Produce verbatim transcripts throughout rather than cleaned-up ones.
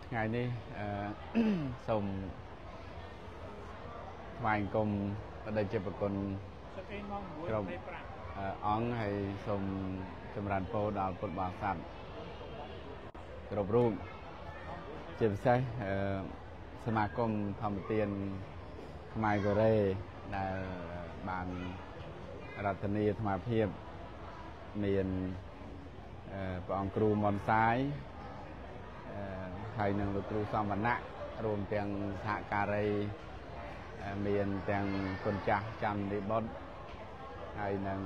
ngàyនេះសូមថ្វាយអង្គមបដិជាប្រគុណគ្រប់អង្គហើយសូមចម្រើនពរដល់ពុទ្ធបរិស័ទគ្រប់រូបជាពិសេសសមាគមធម្មទានខ្មែរកូរ៉េដែលបានរដ្ឋនីអាត្មាភាពមានព្រះអង្គគ្រូមុនសាយហើយនឹងលោកគ្រូសំវណ្ណៈរួមទាំងសហការីមានទាំងគុណចាស់ចាំនិបុត្រហើយនឹង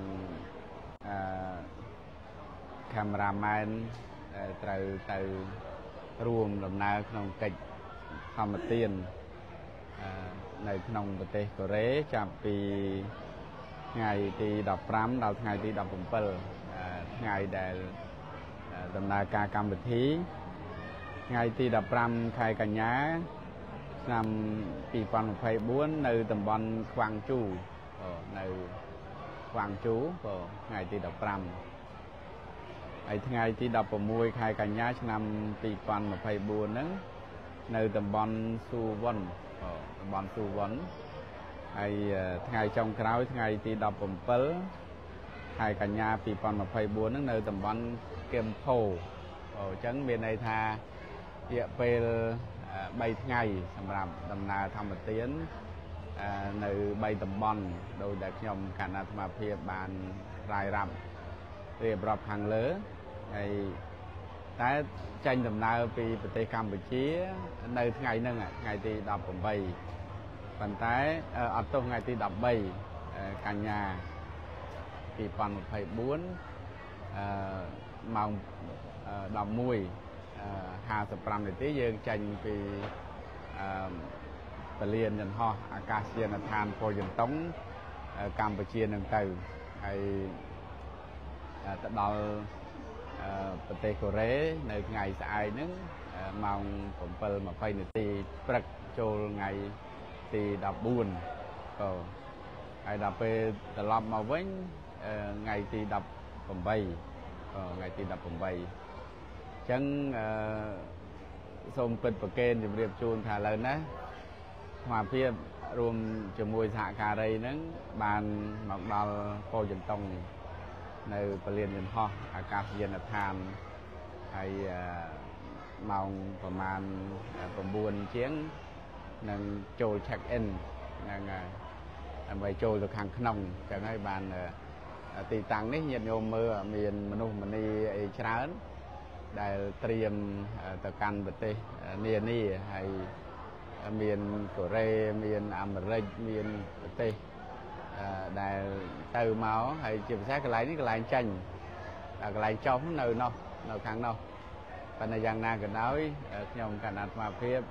កាមេរ៉ាមែនត្រូវទៅរួមដំណើរក្នុងកិច្ចធម្មទាននៅក្នុងប្រទេសកូរ៉េចាប់ពីថ្ងៃទីដប់ប្រាំដល់ថ្ងៃទីដប់ប្រាំពីរថ្ងៃដែលដំណើរការកម្មវិធីថ្ងៃទីដប់ប្រាំខែកញ្ញាឆ្នាំពីរពាន់ម្ភៃបួននៅតំបន់ខ្វាំងជូនៅខ្វាំងជូថ្ងៃទីដប់ប្រាំហើយថ្ងៃទីដប់ប្រាំមួយខែកញ្ញាឆ្នាំពីរពាន់ម្ភៃបួនហ្នឹងនៅតំបន់ស៊ូវុនតំបន់ស៊ូវុនហើយថ្ងៃចុងក្រោយថ្ងៃទីដប់ប្រាំពីរខែកញ្ញាពីរពាន់ម្ភៃបួនហ្នឹងនៅតំបន់គឹមផូអញ្ចឹងមានន័យថារយៈពេលបីថ្ងៃសម្រាប់ដំណើរធម្មទាននៅបីតំបន់ដោយដែលខ្ញុំគណៈអាត្មាភាពបានរាយរាប់រៀបរាប់ខាងលើហើយតែចេញដំណើរពីប្រទេសកម្ពុជានៅថ្ងៃហ្នឹងថ្ងៃទីដប់ប្រាំបីប៉ុន្តែអត់ទោះថ្ងៃទីដប់បីកញ្ញាពីរពាន់ម្ភៃបួនអឺម៉ោងដប់មួយហាសិបប្រាំនាទីយើងចេញពីអឺពលានយន្តហោះអាកាសយានដ្ឋានពោធិ៍យន្តង់កម្ពុជានឹងទៅហើយទៅដល់ប្រទេសកូរ៉េនៅថ្ងៃស្អែកហ្នឹងម៉ោងប្រាំពីរម្ភៃនាទីព្រឹកចូលថ្ងៃទីដប់បួនក៏ហើយដល់ពេលត្រឡប់មកវិញថ្ងៃទីដប់ប្រាំបីថ្ងៃទីដប់ប្រាំបីអញ្ចឹងសូមពិតប្រកេនជម្រាបជូនថាឥឡូវណាអាត្មាភាពរួមជាមួយសហការីហ្នឹងបានមកដល់ពោធិ៍យន្តង់នៅពលានយន្តហោះអាកាសយានដ្ឋានហើយម៉ោងប្រហែលប្រាំបួនជាងនឹងចូល check in ហ្នឹងហើយដើម្បីចូលទៅខាងក្នុងអញ្ចឹងហើយបានទីតាំងនេះញាតិញោមមើលមានមនុស្សម្នាអីច្រើនដែលត្រៀមទៅកាន់ប្រទេសនានាហើយមានកូរ៉េមានអាមេរិកមានប្រទេសដែលទៅមកហើយជាពិសេសកន្លែងនេះកន្លែងចាញ់កន្លែងចុះនៅនោះនៅខាងនោះប៉ុន្តែយ៉ាងណាក៏ដោយខ្ញុំគណៈអាត្មាភាព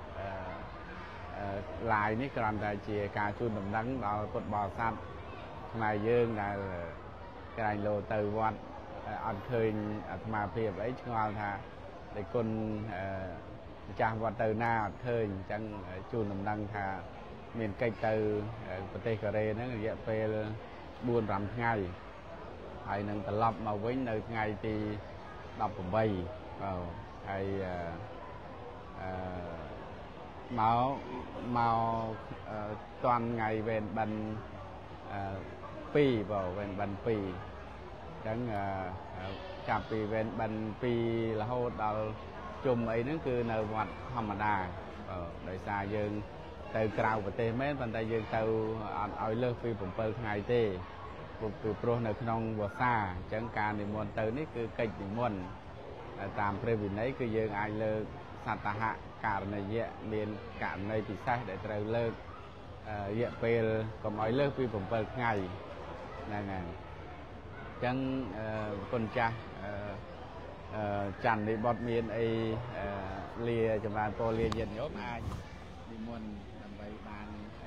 ឡាយនេះគ្រាន់តែជាការជូនដំណឹងដល់ពុទ្ធបរិស័ទខ្មែរយើងដែលក្រែងលោទៅវត្តអត់ឃើញអាត្មាភាពអីឆ្ងល់ថាតែគុណម្ចាស់វត្តទៅណាអត់ឃើញអញ្ចឹងជូនដំណឹងថាមានកិច្ចទៅប្រទេសកូរ៉េហ្នឹងរយៈពេលបួនប្រាំថ្ងៃហើយនឹងត្រឡប់មកវិញនៅថ្ងៃទីដប់ប្រាំបីបាទហើយអឺមកមកតាន់ថ្ងៃវេនបិណ្ឌពីរបាទវេនបិណ្ឌពីរអញ្ចឹងចាប់ពីវេនបិណ្ឌពីររហូតដល់ជុំអីហ្នឹងគឺនៅវត្តធម្មតាបាទដោយសារយើងទៅក្រៅប្រទេសមែនប៉ុន្តែយើងទៅអត់ឲ្យលើសពីប្រាំពីរថ្ងៃទេពីព្រោះនៅក្នុងវស្សាអញ្ចឹងការនិមន្តទៅនេះគឺកិច្ចនិមន្តតាមព្រះវិន័យគឺយើងអាចលើកសត្តហករណីយៈមានករណីពិសេសដែលត្រូវលើករយៈពេលកុំឲ្យលើសពីប្រាំពីរថ្ងៃហ្នឹងហើយអញ្ចឹងគុណចាស់ច័ន្ទនិបុត្រមានអីលាចម្រើនពរលាញាតិញោមអាចនិមន្តដើម្បីបាន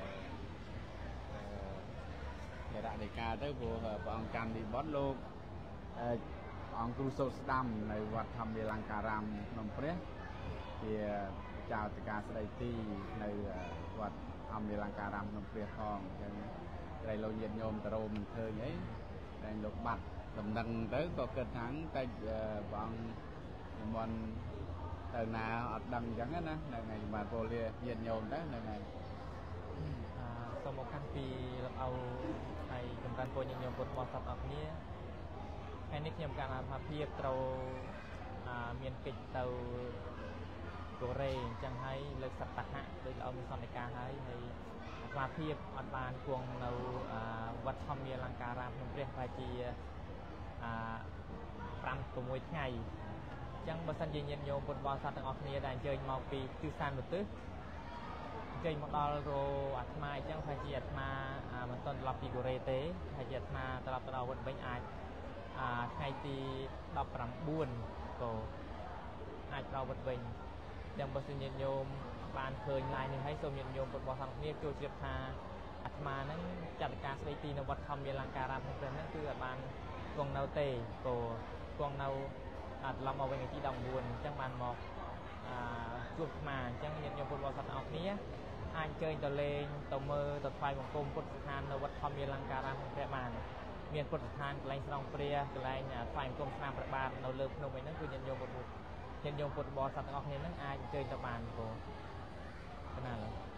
ជារដីកាទៅព្រោះព្រះអង្គច័ន្ទនិបុត្រលោកអង្គគ្រូសូត្រស្ដាំនៅវត្តធម្មលង្ការាមភ្នំព្រះជាចៅតកាស្ដីទីនៅវត្តធម្មលង្ការាមភ្នំព្រះផងអញ្ចឹងត្រីលោកញាតិញោមតរោមិនឃើញអីតែលោកបាត់ដំណឹងទៅក៏គិតថាតែព្រះអង្គនិមន្ត từ nào ở đằng chẳng á nè ngày mà cô lia nhìn nhôm đó này này សូមមកខាងពីលំអៅហើយចម្រើនពរញញោមពុទ្ធបរិស័ទអរគ្នាថ្ងៃនេះខ្ញុំកាលថាភាពត្រូវមានកិច្ចទៅកូរ៉េអញ្ចឹងហើយលើកសត្តហៈដោយលោកមានសន្និការហើយហើយអាត្មាភាពអត់បានគង់នៅវត្តធម្មយាលង្ការាមក្នុងព្រះប្រហែលជាប្រាំទៅមួយថ្ងៃអញ្ចឹងបើសិនជាញាតិញោមពុទ្ធបរិស័ទទាំងអស់គ្នាដែលអញ្ជើញមកពីទិសសានប្រទេសចេញមកដល់រអាត្មាអញ្ចឹងថាជាអាត្មាមិនទាន់ត្រឡប់ពីកូរ៉េទេថាជាអាត្មាត្រឡប់ទៅដល់វត្តវិញអាចថ្ងៃទីដប់ប្រាំបួនក៏អាចដល់វត្តវិញអញ្ចឹងបើសិនញាតិញោមបានឃើញ ឡាយ នេះហើយសូមញាតិញោមពុទ្ធបរិស័ទគ្នាចូលជ្រាបថាអាត្មាហ្នឹងចាត់ការស្ដីទីនៅវត្តធម្មយាលង្ការាមក្នុងព្រះហ្នឹងគឺអត់បានគង់នៅទេក៏គង់នៅត្រឡប់មកវិញថ្ងៃទីដប់ប្រាំបួនអញ្ចឹងបានមកជួបអាត្មាអញ្ចឹងញាតិញោមពុទ្ធបរិស័ទទាំងអស់គ្នាអាចអញ្ជើញទៅលេងទៅមើលទៅថ្វាយបង្គំពុទ្ធស្ថាននៅវត្តធម្មយាលង្ការាមក្នុងព្រះបានមានពុទ្ធស្ថានកន្លែងស្រង់ព្រះកន្លែងថ្វាយបង្គំស្នាមព្រះបាទនៅលើភ្នំហ្នឹងគឺញាតិញោមពុទ្ធញាតិញោមពុទ្ធបរិស័ទទាំងអស់គ្នាហ្នឹងអាចអញ្ជើញទៅបានបងកណាឡើយ